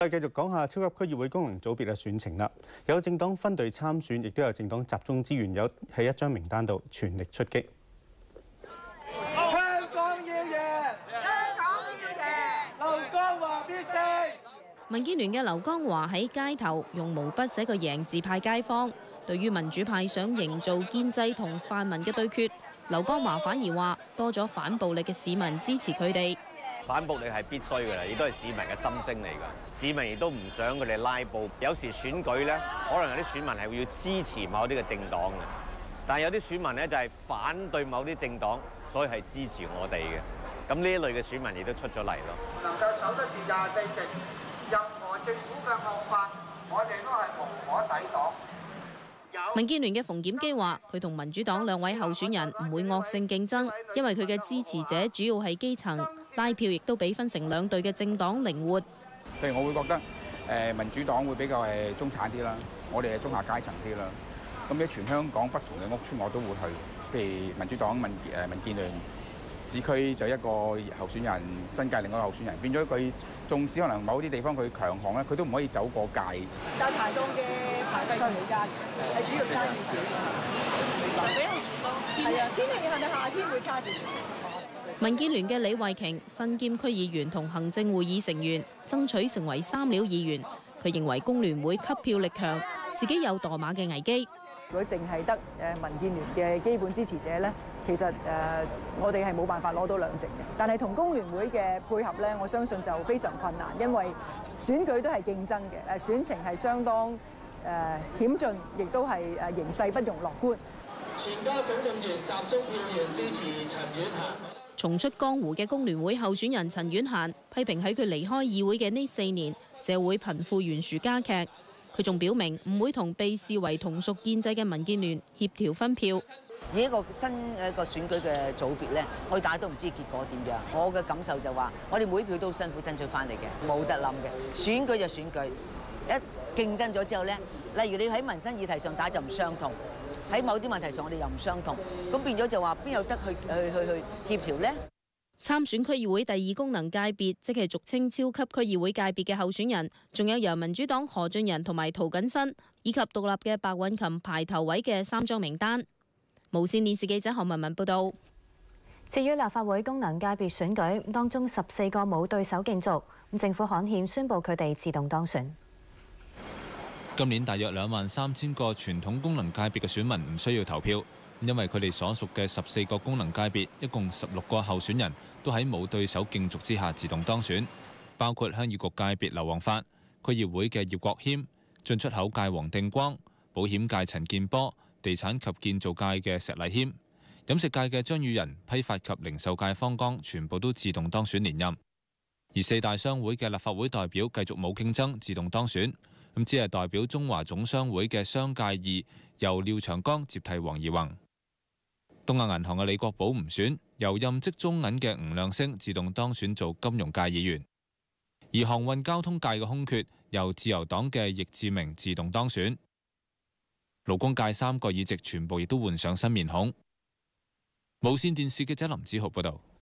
繼續講下超級區議會功能組別嘅選情啦。有政黨分隊參選，亦都有政黨集中資源，有喺一張名單度全力出擊。 香港要贏，香港要贏，劉江華必勝。 民建聯嘅劉江華喺街頭用毛筆寫個贏字派街坊。對於民主派想營造建制同泛民嘅對決，劉江華反而話多咗反暴力嘅市民支持佢哋。 反暴力係必須㗎啦，亦都係市民嘅心聲嚟㗎。市民亦都唔想佢哋拉布。有時選舉咧，可能有啲選民係會要支持某啲嘅政黨嘅，但係有啲選民咧就係反對某啲政黨，所以係支持我哋嘅。咁呢一類嘅選民亦都出咗嚟咯。 能夠守得住24席，任何政府嘅惡法，我哋都係無可抵擋。 民建聯嘅馮檢基話：佢同民主黨兩位候選人唔會惡性競爭，因為佢嘅支持者主要係基層，拉票亦都比分成兩隊嘅政黨靈活。 譬如我會覺得民主黨會比較中產啲啦，我哋係中下階層啲啦。咁喺全香港不同嘅屋邨我都會去，譬如民主黨民建聯市區就一個候選人，新界另外一個候選人，變咗佢縱使可能某啲地方佢強項咧，佢都唔可以走過界。 但排檔嘅排費冇加，係主要生意少咗。係啊，天氣係咪夏天會差少少？ 民建聯嘅李慧瓊身兼區議員同行政會議成員，爭取成為三料議員。佢認為工聯會吸票力強，自己有墮馬嘅危機。 如果淨係得民建聯嘅基本支持者咧，其實我哋係冇辦法攞到兩席嘅。但係同工聯會嘅配合咧，我相信就非常困難，因為選舉都係競爭嘅，選情係相當險峻，亦都係形勢不容樂觀。 全家總動員，集中票源支持陳婉嫻。 重出江湖嘅工聯會候選人陳婉嫻批評喺佢離開議會嘅呢4年，社會貧富懸殊加劇。佢仲表明唔會同被視為同屬建制嘅民建聯協調分票。 以一個新一個選舉嘅組別咧，我哋大家都唔知結果點樣。我嘅感受就話，我哋每票都辛苦爭取翻嚟嘅，冇得諗嘅。選舉就選舉，一競爭咗之後咧，例如你喺民生議題上打就唔相同，喺某啲問題上我哋又唔相同，咁變咗就話邊有得去協調咧？ 參選區議會第2功能界別，即係俗稱超級區議會界別嘅候選人，仲有由民主黨何俊仁同埋涂謹申，以及獨立嘅白韻琴排頭位嘅3張名單。無線電視記者何文文報道。 至於立法會功能界別選舉，當中14個冇對手競逐，政府刊憲宣布佢哋自動當選。 今年大約23000個傳統功能界別嘅選民唔需要投票，因為佢哋所屬嘅14個功能界別，一共16個候選人都喺冇對手競逐之下自動當選，包括鄉議局界別劉皇發、區議會嘅葉國謙、進出口界黃定光、保險界陳健波、地產及建造界嘅石禮謙、飲食界嘅張宇人、批發及零售界方剛，全部都自動當選連任。而4大商會嘅立法會代表繼續冇競爭，自動當選。咁只係代表中華總商會嘅商界2由廖長江接替黃宜宏。東亞銀行嘅李國寶唔選，由任職中銀嘅吳亮星自動當選做金融界議員。而航運交通界嘅空缺由自由黨嘅易志明自動當選。勞工界3個議席全部亦都換上新面孔。無線電視記者林子豪報道。